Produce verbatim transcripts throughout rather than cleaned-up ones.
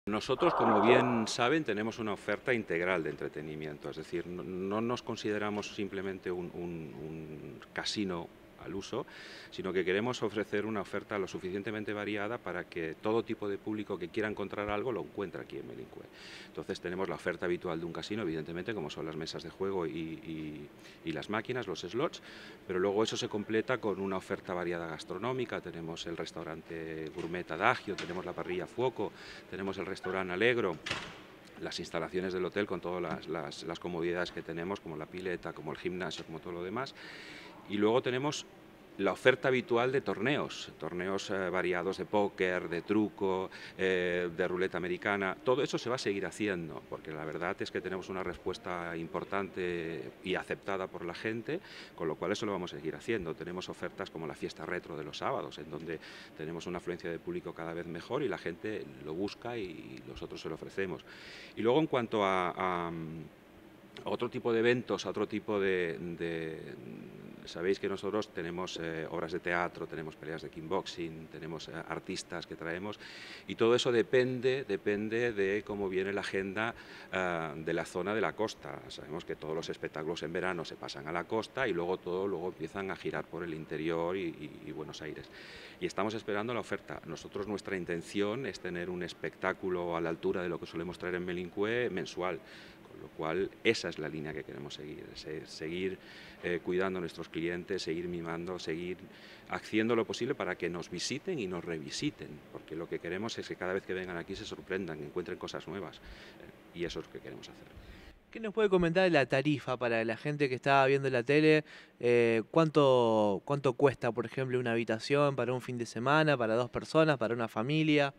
Nosotros, como bien saben, tenemos una oferta integral de entretenimiento, es decir, no, no nos consideramos simplemente un, un- un casino al uso, sino que queremos ofrecer una oferta lo suficientemente variada para que todo tipo de público que quiera encontrar algo lo encuentre aquí en Melincue. Entonces tenemos la oferta habitual de un casino, evidentemente, como son las mesas de juego y, y- y las máquinas, los slots, pero luego eso se completa con una oferta variada gastronómica. Tenemos el restaurante Gourmet Adagio, tenemos la parrilla Fuoco, tenemos el restaurante Alegro, las instalaciones del hotel con todas las, las, las comodidades que tenemos, como la pileta, como el gimnasio, como todo lo demás. Y luego tenemos la oferta habitual de torneos, torneos eh, variados de póker, de truco, eh, de ruleta americana. Todo eso se va a seguir haciendo, porque la verdad es que tenemos una respuesta importante y aceptada por la gente, con lo cual eso lo vamos a seguir haciendo. Tenemos ofertas como la fiesta retro de los sábados, en donde tenemos una afluencia de público cada vez mejor y la gente lo busca y nosotros se lo ofrecemos. Y luego, en cuanto a, a a otro tipo de eventos, a otro tipo de... de sabéis que nosotros tenemos eh, obras de teatro, tenemos peleas de kickboxing, tenemos eh, artistas que traemos, y todo eso depende, depende de cómo viene la agenda eh, de la zona de la costa. Sabemos que todos los espectáculos en verano se pasan a la costa y luego todo luego empiezan a girar por el interior y, y, y Buenos Aires. Y estamos esperando la oferta. Nosotros, nuestra intención es tener un espectáculo a la altura de lo que solemos traer en Melincue mensual, con lo cual esa es la línea que queremos seguir, seguir eh, cuidando a nuestros clientes, seguir mimando, seguir haciendo lo posible para que nos visiten y nos revisiten, porque lo que queremos es que cada vez que vengan aquí se sorprendan, que encuentren cosas nuevas, eh, y eso es lo que queremos hacer. ¿Qué nos puede comentar de la tarifa para la gente que está viendo la tele? Eh, ¿cuánto, cuánto cuesta, por ejemplo, una habitación para un fin de semana, para dos personas, para una familia?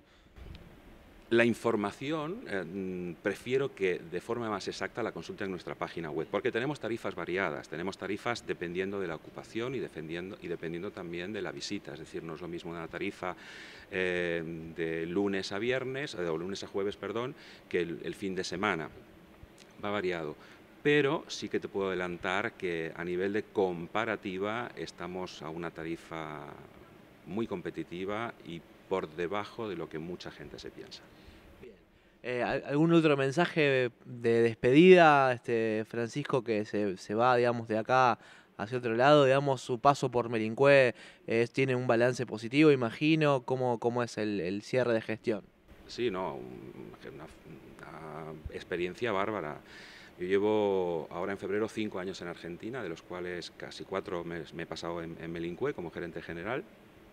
La información eh, prefiero que de forma más exacta la consulten en nuestra página web, porque tenemos tarifas variadas, tenemos tarifas dependiendo de la ocupación y, defendiendo, y dependiendo también de la visita, es decir, no es lo mismo una tarifa eh, de lunes a viernes, o lunes a jueves, perdón, que el, el fin de semana, va variado. Pero sí que te puedo adelantar que a nivel de comparativa estamos a una tarifa muy competitiva y por debajo de lo que mucha gente se piensa. Bien. Eh, ¿al- ¿algún otro mensaje de despedida, este, Francisco, que se, se va, digamos, de acá hacia otro lado? Digamos, su paso por Melincue eh, tiene un balance positivo, imagino. ¿Cómo, cómo es el, el cierre de gestión? Sí, no, una, una experiencia bárbara. Yo llevo ahora en febrero cinco años en Argentina, de los cuales casi cuatro me, me he pasado en, en Melincue como gerente general.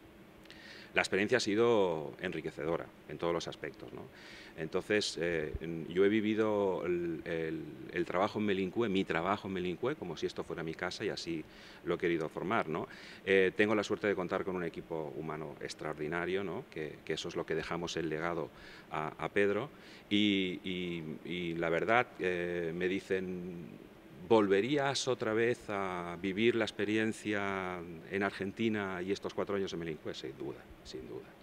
La experiencia ha sido enriquecedora en todos los aspectos, ¿no? Entonces, eh, yo he vivido el, el, el trabajo en Melincue, mi trabajo en Melincue, como si esto fuera mi casa y así lo he querido formar, ¿no? Eh, tengo la suerte de contar con un equipo humano extraordinario, ¿no? que, que eso es lo que dejamos el legado a, a Pedro y, y, y, la verdad eh, me dicen: ¿volverías otra vez a vivir la experiencia en Argentina y estos cuatro años en Melincue? Sin duda, sin duda.